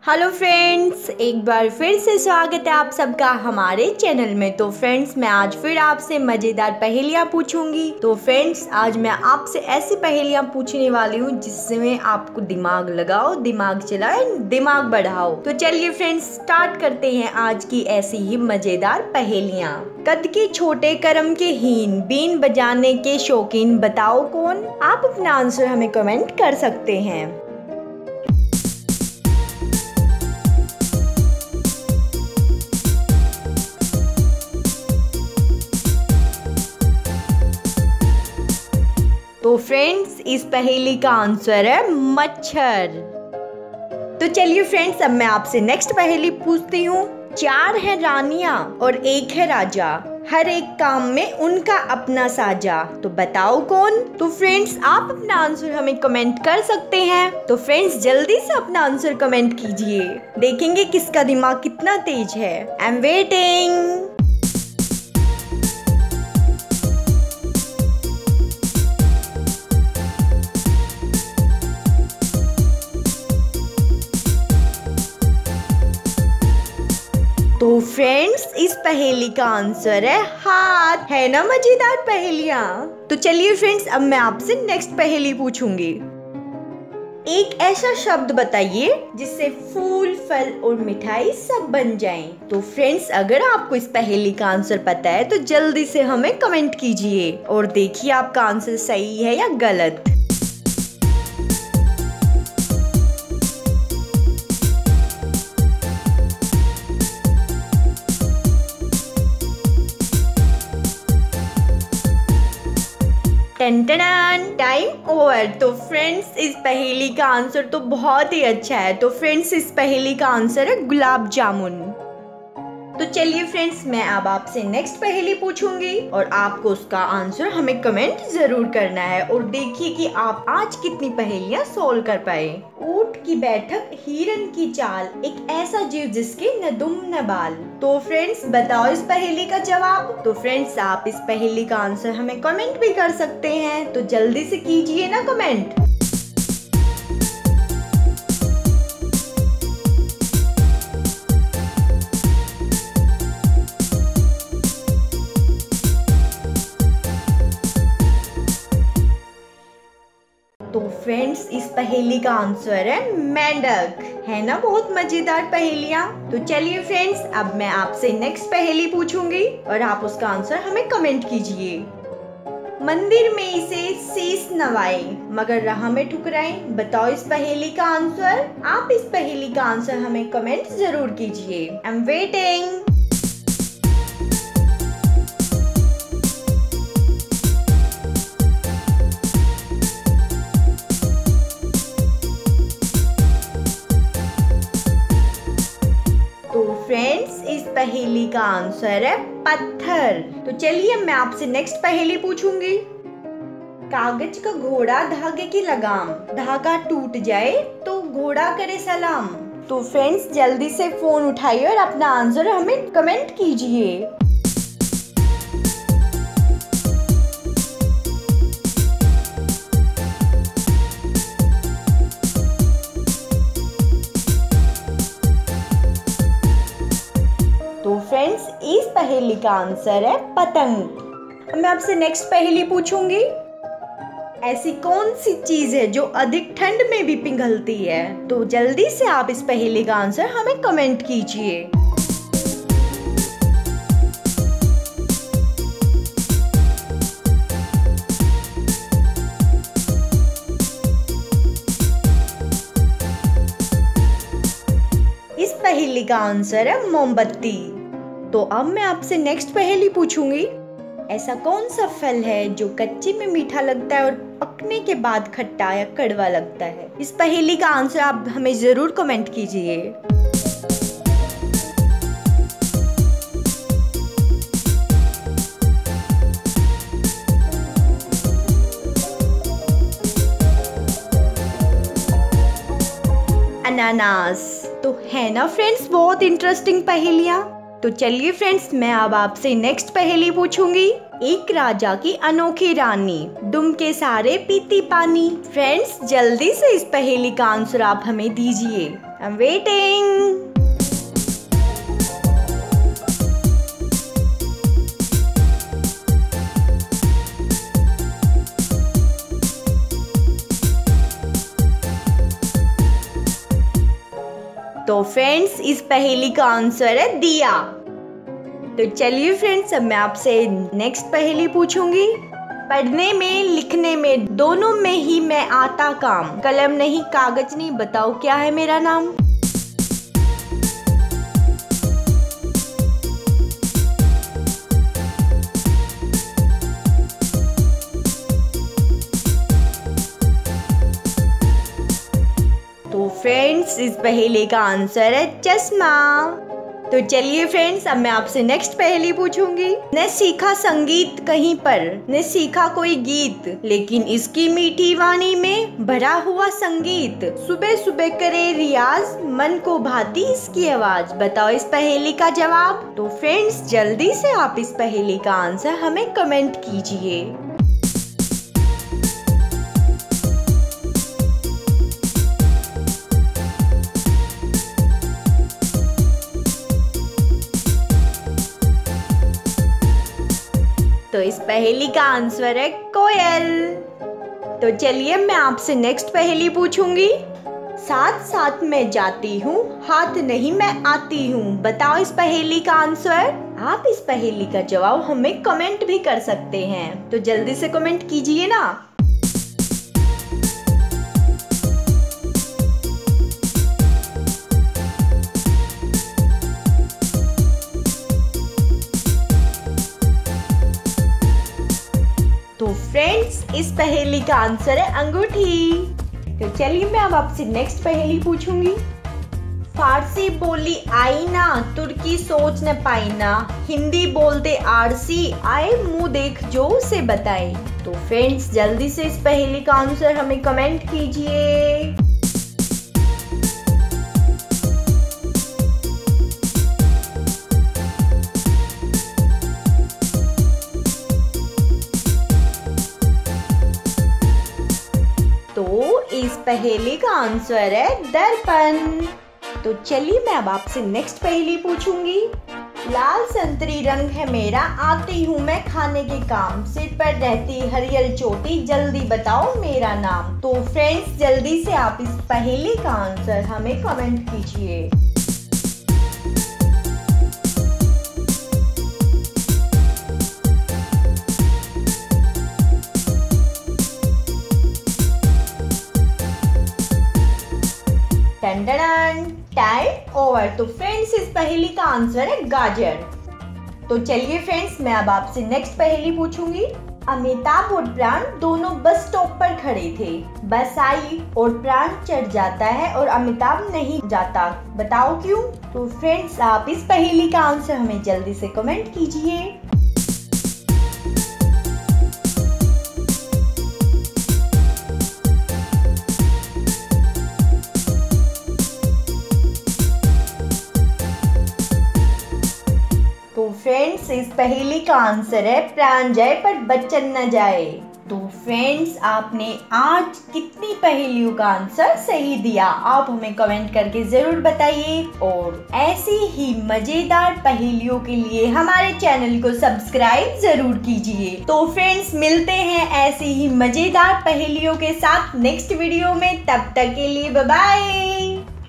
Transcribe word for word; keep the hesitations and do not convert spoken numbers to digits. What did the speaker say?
Hello friends, एक बार फिर से स्वागत है आप सबका हमारे चैनल में। तो फ्रेंड्स, मैं आज फिर आपसे मज़ेदार पहेलियाँ पूछूंगी। तो फ्रेंड्स, आज मैं आपसे ऐसी पहेलियाँ पूछने वाली हूँ जिसमें आपको दिमाग लगाओ, दिमाग चलाओ, दिमाग बढ़ाओ। तो चलिए फ्रेंड्स, स्टार्ट करते हैं आज की ऐसी ही मज़ेदार पहेलियाँ। कद के छोटे कर्म के हीन, बीन बजाने के शौकीन, बताओ कौन? आप अपना आंसर हमें कमेंट कर सकते हैं। तो फ्रेंड्स, इस पहेली का आंसर है मच्छर। तो चलिए फ्रेंड्स, अब मैं आपसे नेक्स्ट पहेली पूछती हूँ। चार है रानियां और एक है राजा, हर एक काम में उनका अपना साजा, तो बताओ कौन? तो फ्रेंड्स, आप अपना आंसर हमें कमेंट कर सकते हैं। तो फ्रेंड्स, जल्दी से अपना आंसर कमेंट कीजिए, देखेंगे किसका दिमाग कितना तेज है। I am waiting. तो फ्रेंड्स, इस पहेली का आंसर है हाथ। है ना मजेदार पहेलियाँ? तो चलिए फ्रेंड्स, अब मैं आपसे नेक्स्ट पहेली पूछूंगी। एक ऐसा शब्द बताइए जिससे फूल, फल और मिठाई सब बन जाएं। तो फ्रेंड्स, अगर आपको इस पहेली का आंसर पता है तो जल्दी से हमें कमेंट कीजिए और देखिए आपका आंसर सही है या गलत। Time over. तो फ्रेंड्स, इस पहेली का आंसर तो बहुत ही अच्छा है। तो फ्रेंड्स, इस पहेली का आंसर है गुलाब जामुन। तो चलिए फ्रेंड्स, मैं अब आपसे नेक्स्ट पहेली पूछूंगी और आपको उसका आंसर हमें कमेंट जरूर करना है। और देखिए कि आप आज कितनी पहेलियां सोल्व कर पाए। ऊंट की बैठक, हिरन की चाल, एक ऐसा जीव जिसके न दुम न बाल। तो फ्रेंड्स, बताओ इस पहेली का जवाब। तो फ्रेंड्स, आप इस पहेली का आंसर हमें कमेंट भी कर सकते हैं, तो जल्दी से कीजिए ना कमेंट। तो फ्रेंड्स, इस पहेली का आंसर है मेंढक। है ना बहुत मजेदार पहेलियाँ? तो चलिए फ्रेंड्स, अब मैं आपसे नेक्स्ट पहेली पूछूंगी और आप उसका आंसर हमें कमेंट कीजिए। मंदिर में इसे शीश नवाए, मगर राह में ठुकराए, बताओ इस पहेली का आंसर। आप इस पहेली का आंसर हमें कमेंट जरूर कीजिए। I am waiting. तो फ्रेंड्स, इस पहेली का आंसर है पत्थर। तो चलिए मैं आपसे नेक्स्ट पहेली पूछूंगी। कागज का घोड़ा, धागे की लगाम, धागा टूट जाए तो घोड़ा करे सलाम। तो फ्रेंड्स, जल्दी से फोन उठाइए और अपना आंसर हमें कमेंट कीजिए। तो फ्रेंड्स, इस पहेली का आंसर है पतंग। मैं आपसे नेक्स्ट पहेली पूछूंगी। ऐसी कौन सी चीज है जो अधिक ठंड में भी पिघलती है? तो जल्दी से आप इस पहेली का आंसर हमें कमेंट कीजिए। इस पहेली का आंसर है मोमबत्ती। तो अब मैं आपसे नेक्स्ट पहेली पूछूंगी। ऐसा कौन सा फल है जो कच्चे में मीठा लगता है और पकने के बाद खट्टा या कड़वा लगता है? इस पहेली का आंसर आप हमें जरूर कमेंट कीजिए। अनानास। तो है ना फ्रेंड्स बहुत इंटरेस्टिंग पहेलियाँ? तो चलिए फ्रेंड्स, मैं अब आपसे नेक्स्ट पहेली पूछूंगी। एक राजा की अनोखी रानी, दुम के सारे पीती पानी। फ्रेंड्स, जल्दी से इस पहेली का आंसर आप हमें दीजिए। I am waiting. तो फ्रेंड्स इस पहेली का आंसर है दिया। तो चलिए फ्रेंड्स अब मैं आपसे नेक्स्ट पहेली पूछूंगी। पढ़ने में लिखने में दोनों में ही मैं आता काम, कलम नहीं कागज नहीं, बताओ क्या है मेरा नाम। तो फ्रेंड्स इस पहेली का आंसर है चश्मा। तो चलिए फ्रेंड्स अब मैं आपसे नेक्स्ट पहेली पूछूंगी। न सीखा संगीत कहीं पर, न सीखा कोई गीत, लेकिन इसकी मीठी वाणी में भरा हुआ संगीत। सुबह सुबह करे रियाज, मन को भाती इसकी आवाज, बताओ इस पहेली का जवाब। तो फ्रेंड्स जल्दी से आप इस पहेली का आंसर हमें कमेंट कीजिए। तो इस पहेली का आंसर है कोयल। तो चलिए मैं आपसे नेक्स्ट पहेली पूछूंगी। साथ साथ में जाती हूँ, हाथ नहीं मैं आती हूँ, बताओ इस पहेली का आंसर। आप इस पहेली का जवाब हमें कमेंट भी कर सकते हैं, तो जल्दी से कमेंट कीजिए ना। तो फ्रेंड्स इस पहेली का आंसर है अंगूठी। तो चलिए मैं अब आपसे नेक्स्ट पहेली पूछूंगी। फारसी बोली आई ना, तुर्की सोच न पाई ना, हिंदी बोलते आरसी, आए मुंह देख जो उसे बताए। तो फ्रेंड्स जल्दी से इस पहेली का आंसर हमें कमेंट कीजिए। तो इस पहेली का आंसर है दर्पण। तो चलिए मैं अब आपसे नेक्स्ट पहेली पूछूंगी। लाल संतरी रंग है मेरा, आती हूँ मैं खाने के काम, सिर पर रहती हरियल चोटी, जल्दी बताओ मेरा नाम। तो फ्रेंड्स जल्दी से आप इस पहेली का आंसर हमें कमेंट कीजिए। Time over. तो फ्रेंड्स इस पहेली का आंसर है गाजर। तो चलिए फ्रेंड्स मैं अब आपसे नेक्स्ट पहेली पूछूंगी। अमिताभ और प्राण दोनों बस स्टॉप पर खड़े थे, बस आई और प्राण चढ़ जाता है और अमिताभ नहीं जाता, बताओ क्यों। तो फ्रेंड्स आप इस पहेली का आंसर हमें जल्दी से कमेंट कीजिए। तो फ्रेंड्स इस पहेली का आंसर है प्राण जाए पर बच्चन न जाए। तो फ्रेंड्स आपने आज कितनी पहेलियों का आंसर सही दिया, आप हमें कमेंट करके जरूर बताइए। और ऐसी ही मजेदार पहेलियों के लिए हमारे चैनल को सब्सक्राइब जरूर कीजिए। तो फ्रेंड्स मिलते हैं ऐसी ही मजेदार पहेलियों के साथ नेक्स्ट वीडियो में, तब तक के लिए बाय बाय।